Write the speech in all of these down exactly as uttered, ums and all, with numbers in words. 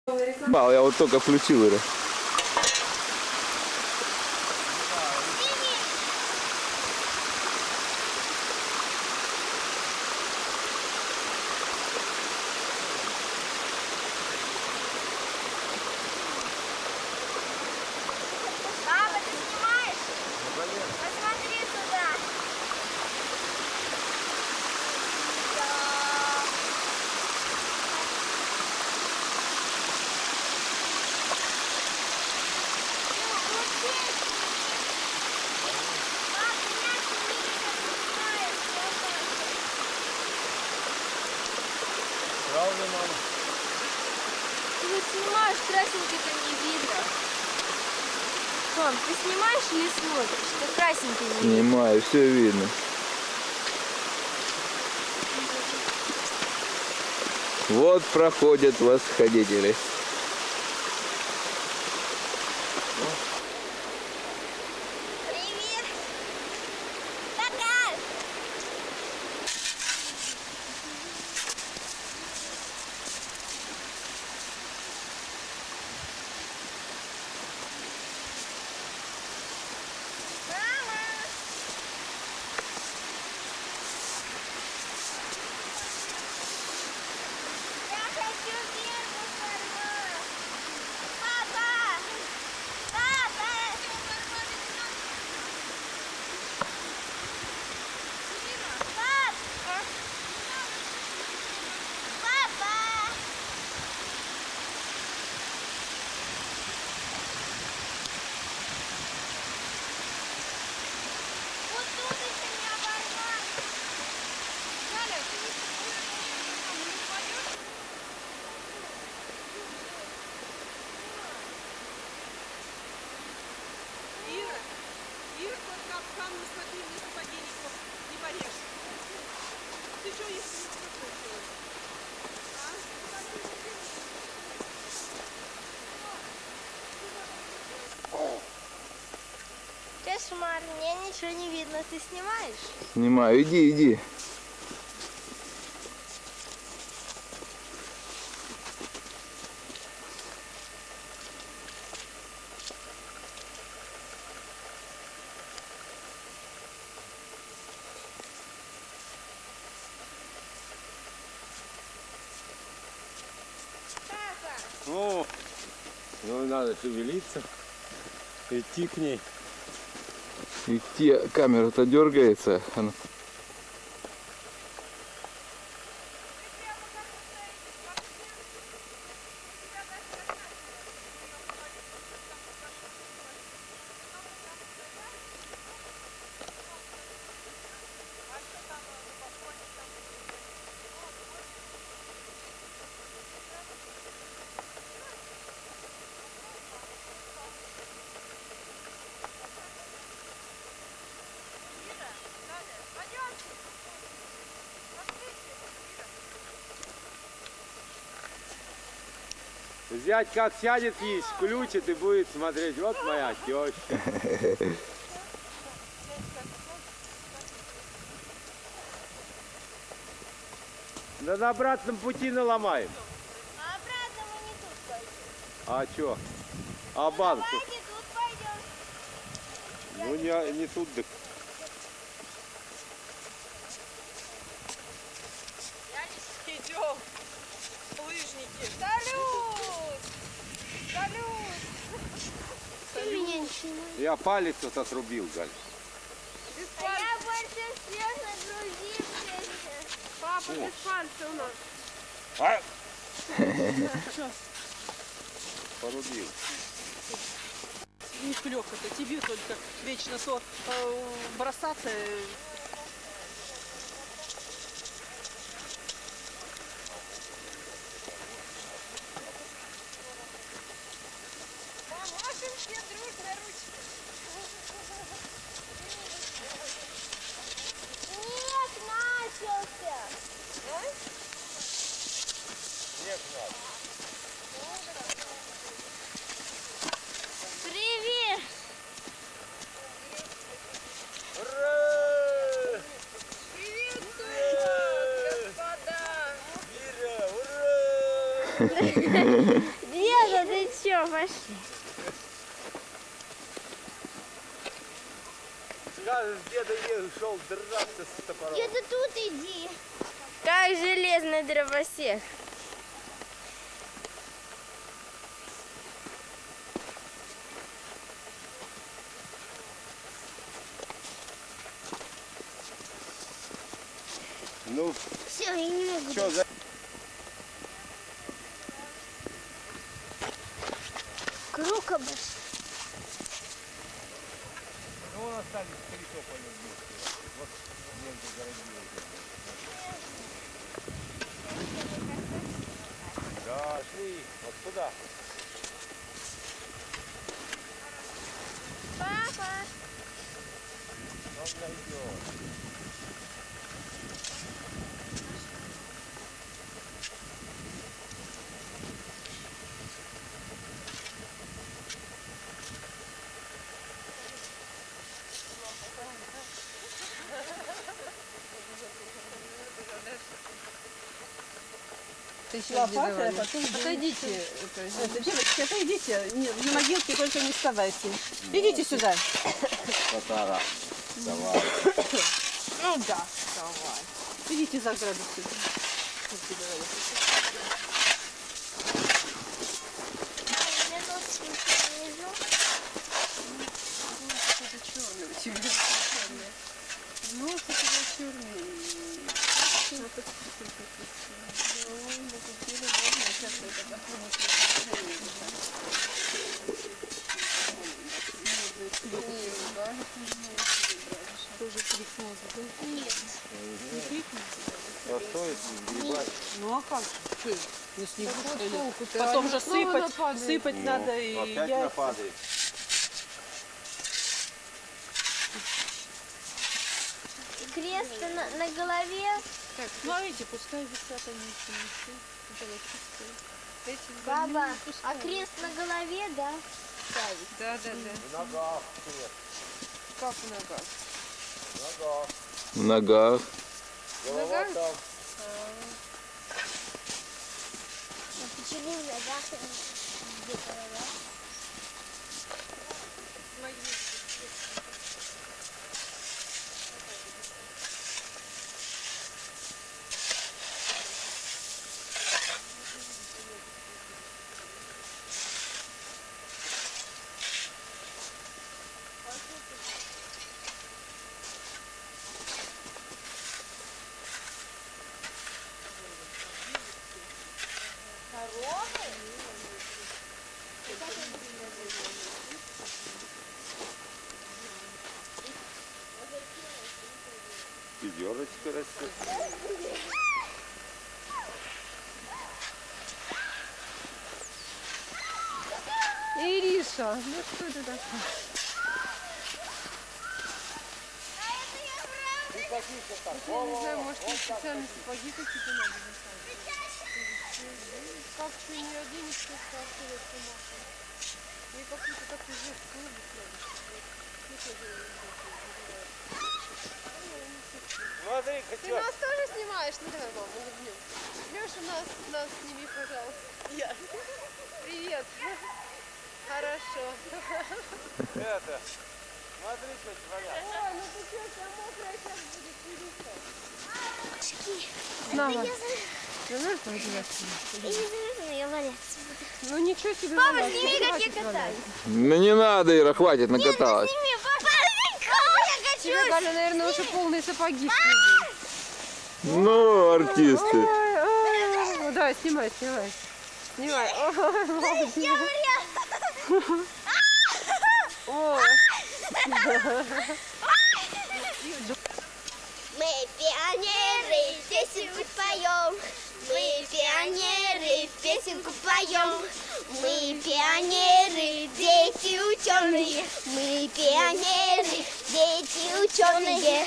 Мало, я вот только включил его. Папа, ты снимаешь? Посмотри сюда. Правда, мама? Ты вот снимаешь, красненький-то не видно. Мам, ты снимаешь или смотришь? Ты красненький не видно. Снимаю, все видно. Вот проходят восходители. Привет! Пока! Мама! Я хочу вверх порвать! Папа! Папа! Пап! Папа! Вот тут еще не оборвать! Галя, ты не упадешь? Ира, Ира, вот капкан, ну смотри, не сапоги не порежь. Ты что, если не закончилась? Кошмар, мне ничего не видно. Ты снимаешь? Снимаю, иди, иди. Папа! Ну, ну надо шевелиться, идти к ней. Идти, камера-то дергается. Она... Зять как сядет есть, включит и будет смотреть. Вот моя теща. Да на обратном пути наломаем. А обратно мы не тут пойдем. А чё? А банку? Давайте тут пойдем. Ну не, не тут, так. Идем, лыжники. Салют! Салют! Ты меня не снимаешь. Я палец вот отрубил, Галь. А я больше всех нагрузившаяся. Папа, без пальца у нас. А? Порубил. Не клёко-то, тебе только вечно то э, бросаться. э, Поможем все дружно ручкой. Снег начался. А? Снег надо. Привет! Ура! Приветствую, господа! Ира, ура! Не, ты чё, пошли. Я с деда шел драться с топором. Где-то тут иди. Как железный дровосек. Ну, Все, я не могу. что за... Круг обошел. Ну, вон остались три тополя вместе. Вот ленту зародилась. Да, шли. Вот сюда. Папа. Он найдет. Лопатой, а потом отойдите. Это, девочки, отойдите. Не, на могилке только не вставайте. Идите сюда. Татара. Давай. Ну да, давай. Идите за ограду сюда. Ну, это черный. А стоит сгребать? Ну а как же? Ну, снегу потом же сыпать, сыпать Ну, надо и опять яйца. нападает. Крест на, на голове. Так, смотрите, пускай висят они еще не все. Баба, а крест на голове, да? Ставить. Да, да, да. В ногах крест. Как в ногах? В ногах. В ногах. Голова там. Почему в ногах где-то, да? Пятерочка растет. Ириша, ну что это такое? Я не знаю, может им специальные сапоги какие-то надо заказать. Как что не оденешься, как что это масло. Мне какую-то такую жесткую обувь надо. Смотри-ка, Ты что? нас тоже снимаешь? Ну давай, мама, улыбнем. Леша, нас, нас сними, пожалуйста. Я. Привет. Хорошо. Это, смотри, что творят. Ой, ну ты что, вся мокрая сейчас будет Ириша. Снова. Ну, ну, пойди Я, я валяться буду. Ну ничего себе. Папа, валяться. сними, как я Хватит катаюсь. валяться. Ну не надо, Ира, хватит, накаталась. Сними, папа, я Тебе, качусь. Галя, наверное, уже полные сапоги снизу. Ну, артисты. Ой, ой, ну давай, снимай, снимай. Снимай. Ой, молодец. Я вряд. Ой. Мы пионеры, песенку поем. Мы пионеры, песенку поем. Мы пионеры, дети ученые. Мы пионеры, дети ученые.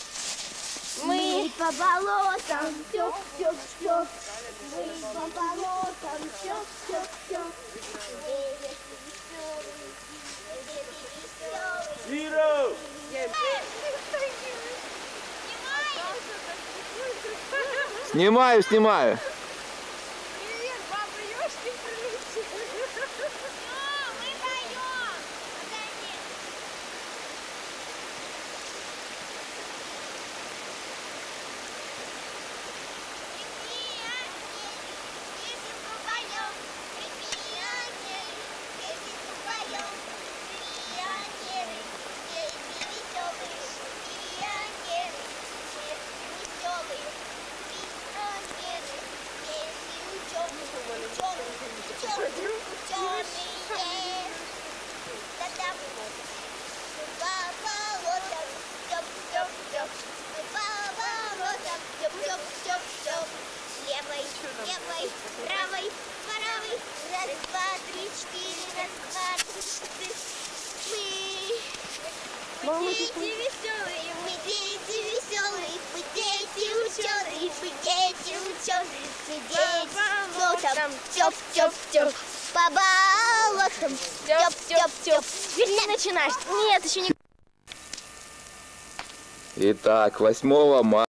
Мы по болотам, тёк, тёк, тёк. Мы по болотам, тёк, тёк, тёк. Ира! Снимаю, снимаю. Привет, баба Ёшки прилетела. Левой, левой, правой, правой. Раз, два, три, четыре. Раз, два, три, четыре. Мы, мы дети веселые, мы дети веселые, мы дети ученые, мы дети ученые, мы дети болотом, тёп, тёп, тёп, по болотам, тёп, тёп, тёп. Вернее, начинаешь. Нет, еще не. Итак, восьмого марта.